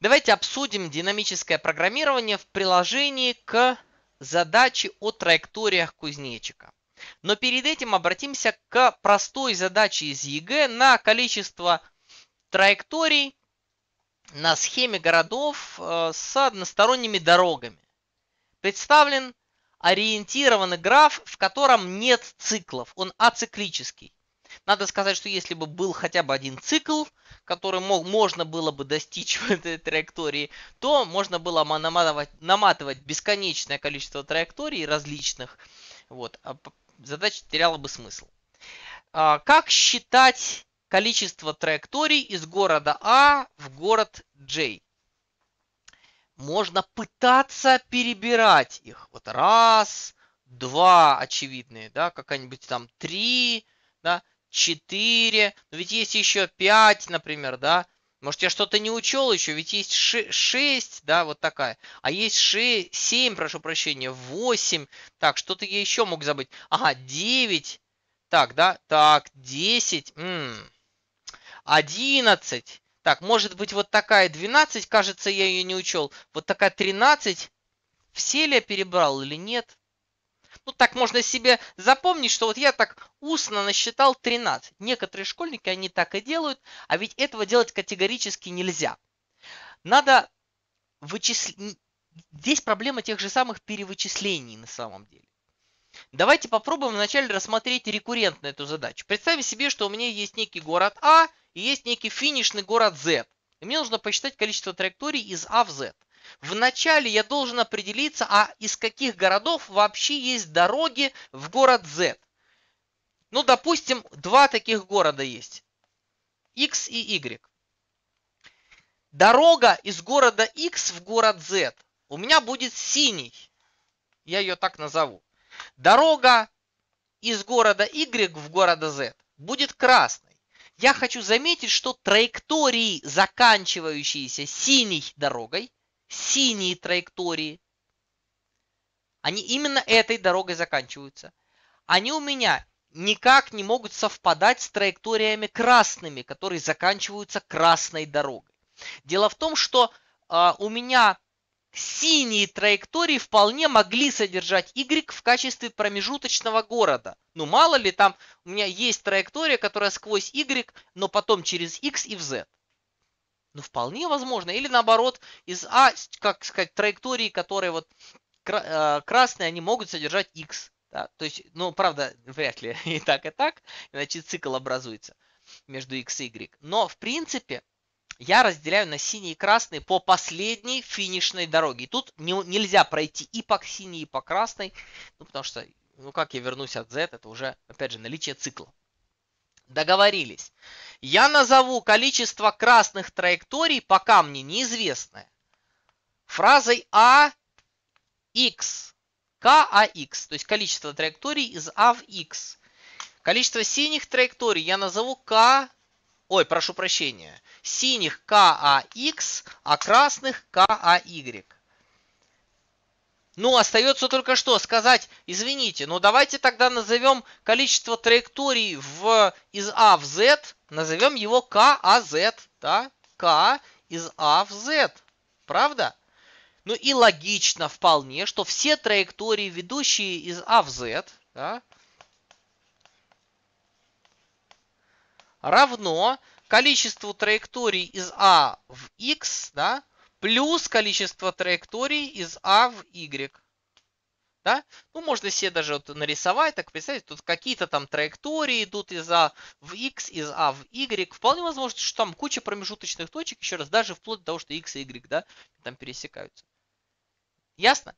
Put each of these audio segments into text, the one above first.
Давайте обсудим динамическое программирование в приложении к задаче о траекториях кузнечика. Но перед этим обратимся к простой задаче из ЕГЭ на количество траекторий на схеме городов с односторонними дорогами. Представлен ориентированный граф, в котором нет циклов, он ациклический. Надо сказать, что если бы был хотя бы один цикл, который можно было бы достичь в этой траектории, то можно было наматывать бесконечное количество траекторий различных. Вот, задача теряла бы смысл. Как считать количество траекторий из города А в город J? Можно пытаться перебирать их. Вот раз, два очевидные, да, какая-нибудь там 3, да, 4. Но ведь есть еще 5, например, да. Может, я что-то не учел еще, ведь есть 6, да, вот такая. А есть 6, 7, прошу прощения, 8. Так, что-то я еще мог забыть. Ага, 9. Так, да, так, 10. 11. Так, может быть вот такая 12, кажется, я ее не учел. Вот такая 13. Все ли я перебрал или нет? Ну, так можно себе запомнить, что вот я так устно насчитал 13. Некоторые школьники, они так и делают, а ведь этого делать категорически нельзя. Надо вычислить. Здесь проблема тех же самых перевычислений на самом деле. Давайте попробуем вначале рассмотреть рекуррентно эту задачу. Представим себе, что у меня есть некий город А и есть некий финишный город Z. И мне нужно посчитать количество траекторий из А в Z. Вначале я должен определиться, а из каких городов вообще есть дороги в город Z. Ну, допустим, два таких города есть. X и Y. Дорога из города X в город Z у меня будет синий. Я ее так назову. Дорога из города Y в города Z будет красной. Я хочу заметить, что траектории, заканчивающиеся синей дорогой, синие траектории, они именно этой дорогой заканчиваются. Они у меня никак не могут совпадать с траекториями красными, которые заканчиваются красной дорогой. Дело в том, что у меня синие траектории вполне могли содержать Y в качестве промежуточного города. Ну, мало ли, там у меня есть траектория, которая сквозь Y, но потом через X и в Z. Ну, вполне возможно. Или наоборот, из А, как сказать, траектории, которые вот красные, они могут содержать X. Да? То есть, ну, правда, вряд ли и так, иначе цикл образуется между X и Y. Но, в принципе, я разделяю на синий и красный по последней финишной дороге. И тут нельзя пройти и по синей, и по красной. Ну, потому что, ну, как я вернусь от Z, это уже, опять же, наличие цикла. Договорились. Я назову количество красных траекторий, пока мне неизвестное, фразой AX. KAX, то есть количество траекторий из А в X. Количество синих траекторий я назову прошу прощения, синих KAX, а красных KAY. Ну, остается только что сказать, извините, ну давайте тогда назовем количество траекторий из А в Z, назовем его KAZ, да? K из А в Z, правда? Ну и логично вполне, что все траектории, ведущие из А в Z, да, равно количеству траекторий из А в X, да, плюс количество траекторий из А в Y. Да? Ну, можно себе даже вот нарисовать, так представить, тут какие-то там траектории идут из А в X, из А в Y. Вполне возможно, что там куча промежуточных точек, еще раз, даже вплоть до того, что X и Y, да, там пересекаются. Ясно?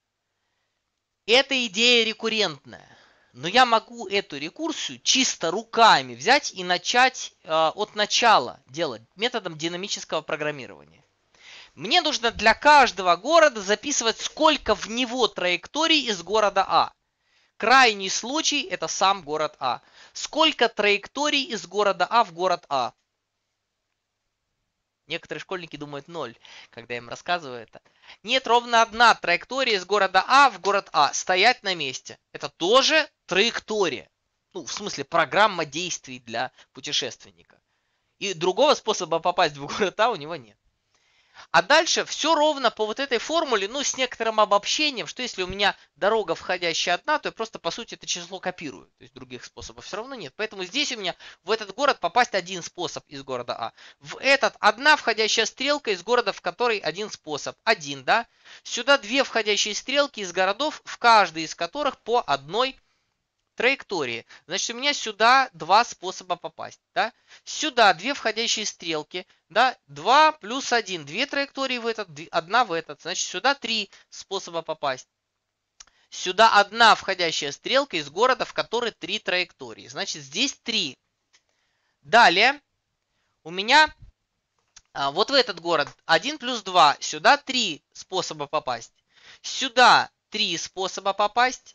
Эта идея рекуррентная. Но я могу эту рекурсию чисто руками взять и начать от начала делать методом динамического программирования. Мне нужно для каждого города записывать, сколько в него траекторий из города А. Крайний случай – это сам город А. Сколько траекторий из города А в город А? Некоторые школьники думают 0, когда я им рассказываю это. Нет, ровно одна траектория из города А в город А. Стоять на месте. Это тоже траектория. Ну, в смысле, программа действий для путешественника. И другого способа попасть в город А у него нет. А дальше все ровно по вот этой формуле, ну, с некоторым обобщением, что если у меня дорога входящая одна, то я просто, по сути, это число копирую. То есть других способов все равно нет. Поэтому здесь у меня в этот город попасть один способ из города А. В этот одна входящая стрелка из города, в который один способ. Один, да? Сюда две входящие стрелки из городов, в каждый из которых по одной траектории. Значит, у меня сюда два способа попасть. Да? Сюда две входящие стрелки. Да? 2 плюс 1. Две траектории в этот, одна в этот. Значит, сюда три способа попасть. Сюда одна входящая стрелка из города, в который три траектории. Значит, здесь 3. Далее у меня вот в этот город 1 плюс 2. Сюда 3 способа попасть. Сюда 3 способа попасть.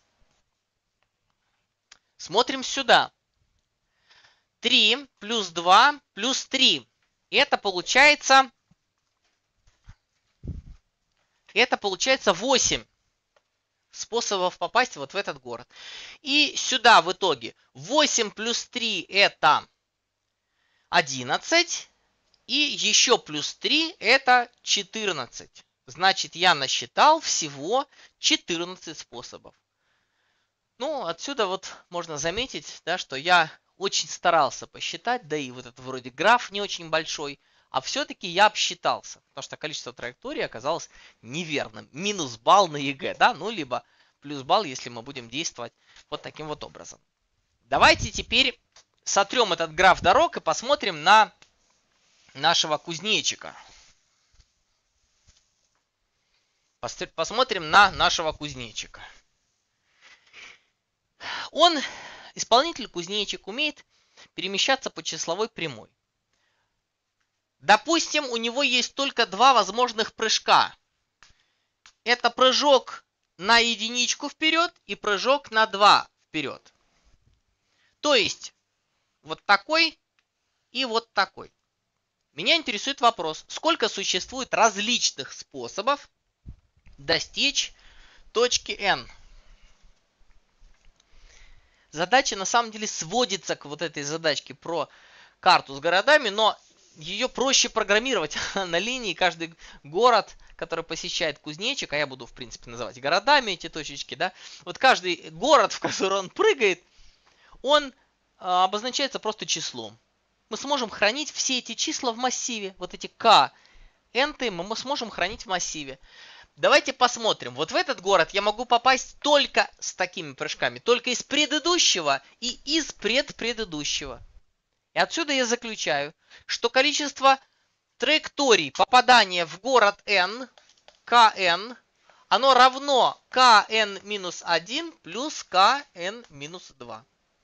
Смотрим сюда. 3 плюс 2 плюс 3. Это получается 8 способов попасть вот в этот город. И сюда в итоге 8 плюс 3 это 11. И еще плюс 3 это 14. Значит, я насчитал всего 14 способов. Ну, отсюда вот можно заметить, да, что я очень старался посчитать, да и вот этот вроде граф не очень большой, а все-таки я обсчитался, потому что количество траекторий оказалось неверным. Минус балл на ЕГЭ, да, ну либо плюс балл, если мы будем действовать вот таким вот образом. Давайте теперь сотрем этот граф дорог и посмотрим на нашего кузнечика. Посмотрим на нашего кузнечика. Он, исполнитель кузнечик, умеет перемещаться по числовой прямой. Допустим, у него есть только два возможных прыжка. Это прыжок на единичку вперед и прыжок на 2 вперед. То есть, вот такой и вот такой. Меня интересует вопрос, сколько существует различных способов достичь точки N. Задача на самом деле сводится к вот этой задачке про карту с городами, но ее проще программировать на линии. Каждый город, который посещает кузнечик, а я буду в принципе называть городами эти точечки, да, вот каждый город, в который он прыгает, он обозначается просто числом. Мы сможем хранить все эти числа в массиве, вот эти k, n мы сможем хранить в массиве. Давайте посмотрим. Вот в этот город я могу попасть только с такими прыжками. Только из предыдущего и из предпредыдущего. И отсюда я заключаю, что количество траекторий попадания в город n, kn, оно равно kn-1 плюс kn-2.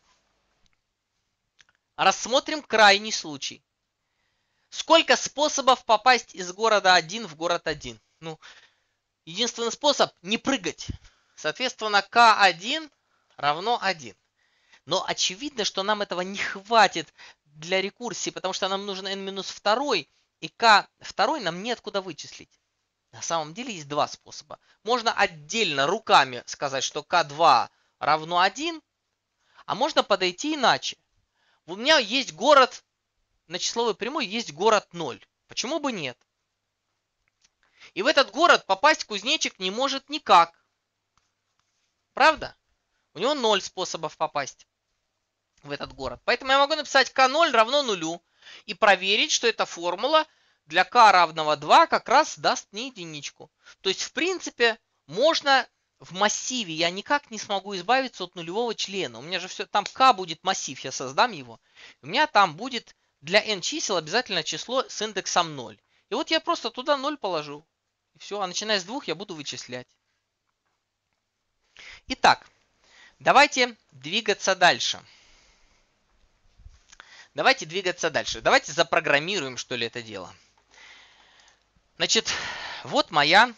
Рассмотрим крайний случай. Сколько способов попасть из города 1 в город 1? Ну, единственный способ не прыгать. Соответственно, k1 равно 1. Но очевидно, что нам этого не хватит для рекурсии, потому что нам нужен n-2, и k2 нам неоткуда вычислить. На самом деле есть два способа. Можно отдельно руками сказать, что k2 равно 1, а можно подойти иначе. У меня есть город, на числовой прямой есть город 0. Почему бы нет? И в этот город попасть кузнечик не может никак. Правда? У него 0 способов попасть в этот город. Поэтому я могу написать k0 равно 0 и проверить, что эта формула для k равного 2 как раз даст мне единичку. То есть, в принципе, можно в массиве, я никак не смогу избавиться от нулевого члена. У меня же все, там k будет массив, я создам его. У меня там будет для n чисел обязательно число с индексом 0. И вот я просто туда 0 положу. И все, а начиная с 2 я буду вычислять. Итак, давайте двигаться дальше. Давайте запрограммируем, что ли, это дело. Значит, вот моя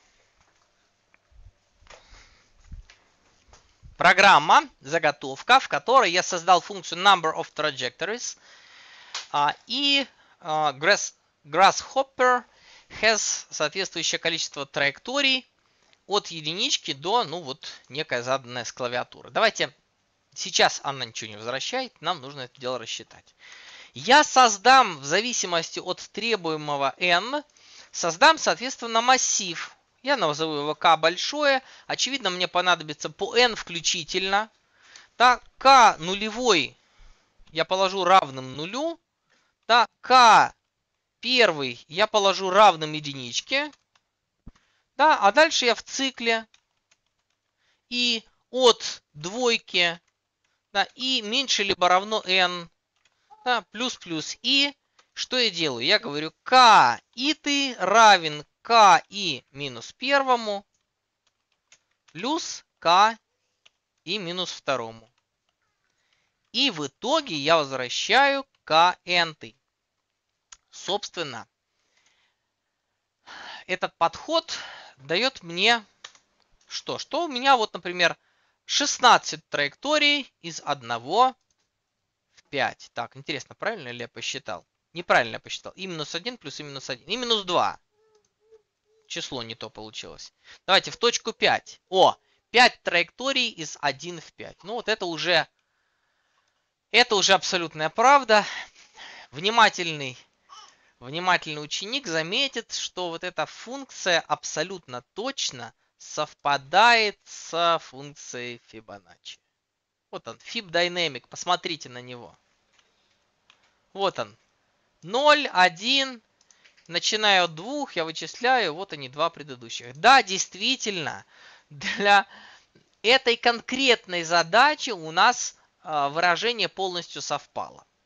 программа, заготовка, в которой я создал функцию number of trajectories. И Grasshopper has соответствующее количество траекторий от единички до, ну вот, некая заданная с клавиатуры. Давайте, сейчас она ничего не возвращает, нам нужно это дело рассчитать. Я создам в зависимости от требуемого n Создам, соответственно, массив. Я назову его k большое. Очевидно, мне понадобится по n включительно. Так, k нулевой я положу равным нулю. Так, k первый я положу равным единичке. Да, а дальше я в цикле. И от двойки, да, и меньше либо равно n, да, плюс и. Что я делаю? Я говорю k и ты равен k и минус первому плюс k и минус второму. И в итоге я возвращаю kn. Собственно, этот подход дает мне что? Что у меня вот, например, 16 траекторий из 1 в 5. Так, интересно, правильно ли я посчитал? Неправильно я посчитал. И минус 1 плюс и минус 1. И минус 2. Число не то получилось. Давайте в точку 5. 5 траекторий из 1 в 5. Ну вот это уже абсолютная правда. Внимательный ученик заметит, что вот эта функция абсолютно точно совпадает с функцией Фибоначчи. Вот он, FibDynamic, посмотрите на него. Вот он, 0, 1, начиная от 2, я вычисляю, вот они, два предыдущих. Да, действительно, для этой конкретной задачи у нас выражение полностью совпало.